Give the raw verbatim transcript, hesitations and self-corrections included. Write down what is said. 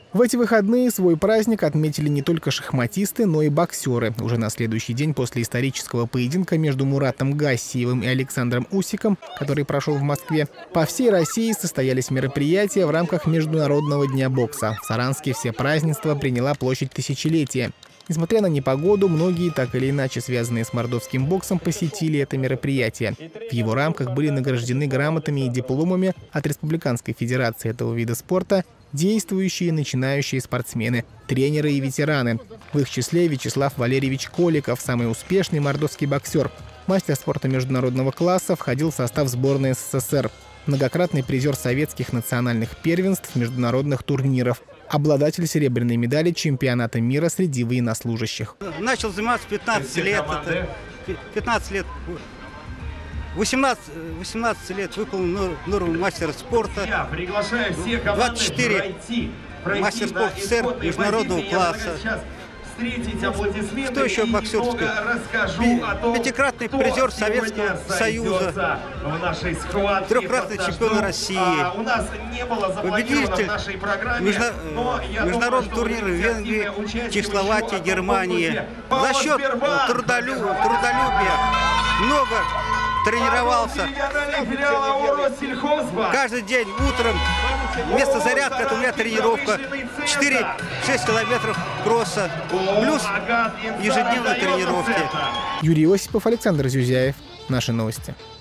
В эти выходные свой праздник отметили не только шахматисты, но и боксеры. Уже на следующий день после исторического поединка между Муратом Гассиевым и Александром Усиком, который прошел в Москве, по всей России состоялись мероприятия в рамках Международного дня бокса. В Саранске все празднества приняла площадь Тысячелетия. Несмотря на непогоду, многие, так или иначе связанные с мордовским боксом, посетили это мероприятие. В его рамках были награждены грамотами и дипломами от Республиканской федерации этого вида спорта действующие и начинающие спортсмены, тренеры и ветераны. В их числе Вячеслав Валерьевич Коликов, самый успешный мордовский боксер. Мастер спорта международного класса, входил в состав сборной СССР. Многократный призер советских национальных первенств, международных турниров. Обладатель серебряной медали чемпионата мира среди военнослужащих. Начал заниматься пятнадцать лет. Это пятнадцать лет. восемнадцать, восемнадцать лет выполнил норму мастера спорта. Я приглашаю всех двадцать четыре мастер спорта СССР международного класса. Что еще боксерское? Пятикратный призер Советского Союза, трехкратный чемпион России, победитель международных турниров в Венгрии, Чехословакии, Германии. За счет трудолюбия много тренировался. Каждый день утром вместо зарядки это у меня тренировка четыре-шесть километров кросса, плюс ежедневные тренировки. Юрий Осипов, Александр Зюзяев. Наши новости.